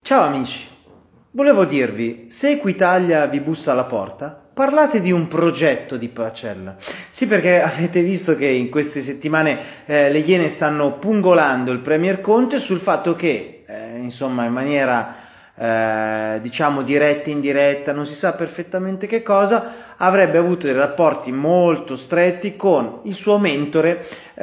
Ciao amici, volevo dirvi, se Equitalia vi bussa alla porta, parlate di un progetto di parcella. Sì, perché avete visto che in queste settimane le Iene stanno pungolando il Premier Conte sul fatto che, insomma, in maniera diciamo diretta e indiretta, non si sa perfettamente che cosa, avrebbe avuto dei rapporti molto stretti con il suo mentore,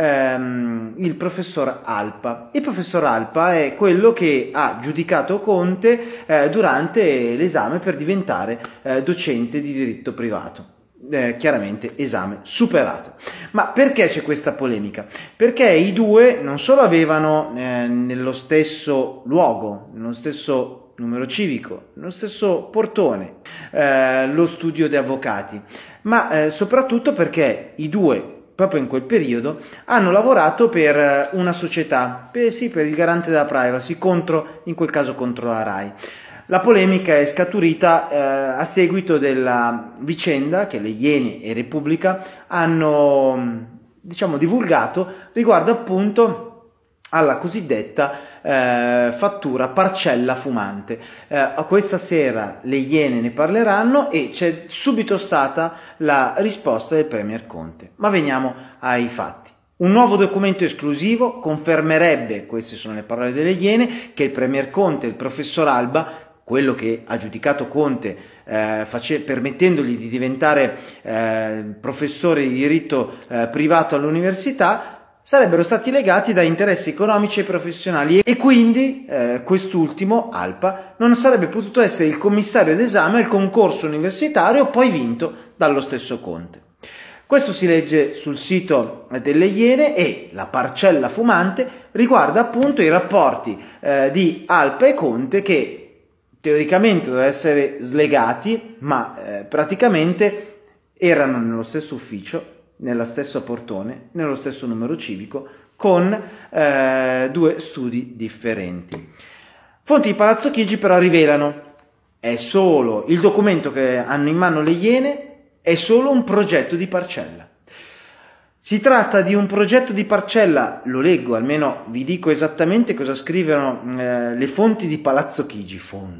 il professor Alpa. Il professor Alpa è quello che ha giudicato Conte durante l'esame per diventare docente di diritto privato. Chiaramente esame superato. Ma perché c'è questa polemica? Perché i due non solo avevano nello stesso luogo, nello stesso numero civico, nello stesso portone, lo studio di avvocati, ma soprattutto perché i due proprio in quel periodo hanno lavorato per una società, per il garante della privacy, in quel caso contro la RAI. La polemica è scaturita a seguito della vicenda che le Iene e Repubblica hanno, diciamo, divulgato riguardo appunto alla cosiddetta fattura parcella fumante. Questa sera le Iene ne parleranno e c'è subito stata la risposta del Premier Conte. Ma veniamo ai fatti. Un nuovo documento esclusivo confermerebbe, queste sono le parole delle Iene, che il Premier Conte e il professor Alba, quello che ha giudicato Conte permettendogli di diventare professore di diritto privato all'università, sarebbero stati legati da interessi economici e professionali e quindi quest'ultimo, Alpa, non sarebbe potuto essere il commissario d'esame al concorso universitario poi vinto dallo stesso Conte. Questo si legge sul sito delle Iene e la parcella fumante riguarda appunto i rapporti di Alpa e Conte che teoricamente dovevano essere slegati, ma praticamente erano nello stesso ufficio, nello stesso portone, nello stesso numero civico, con due studi differenti. Fonti di Palazzo Chigi però rivelano è solo il documento che hanno in mano le Iene, è solo un progetto di parcella. Si tratta di un progetto di parcella, lo leggo, almeno vi dico esattamente cosa scrivono le fonti di Palazzo Chigi.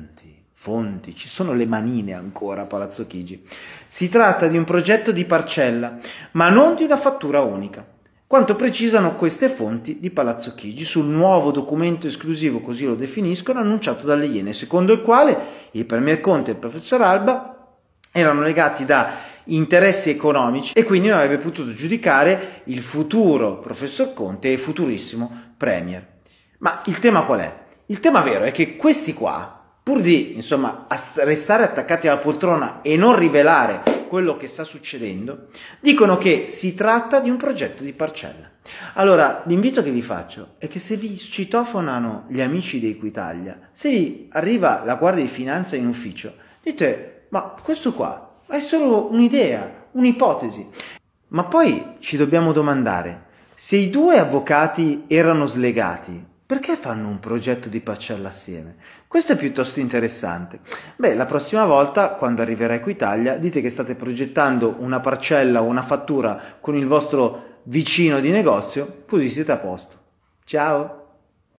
Fonti, ci sono le manine ancora a Palazzo Chigi. Si tratta di un progetto di parcella, ma non di una fattura unica. Quanto precisano queste fonti di Palazzo Chigi sul nuovo documento esclusivo, così lo definiscono, annunciato dalle Iene, secondo il quale il Premier Conte e il professor Alba erano legati da interessi economici e quindi non avrebbe potuto giudicare il futuro professor Conte e il futurissimo Premier. Ma il tema qual è? Il tema vero è che questi qua, pur di, insomma, restare attaccati alla poltrona e non rivelare quello che sta succedendo, dicono che si tratta di un progetto di parcella. Allora, l'invito che vi faccio è che se vi citofonano gli amici di Equitalia, se vi arriva la Guardia di Finanza in ufficio, dite, ma questo qua è solo un'idea, un'ipotesi. Ma poi ci dobbiamo domandare, se i due avvocati erano slegati, perché fanno un progetto di parcella assieme? Questo è piuttosto interessante. Beh, la prossima volta, quando arriverà Equitalia, dite che state progettando una parcella o una fattura con il vostro vicino di negozio, così siete a posto. Ciao!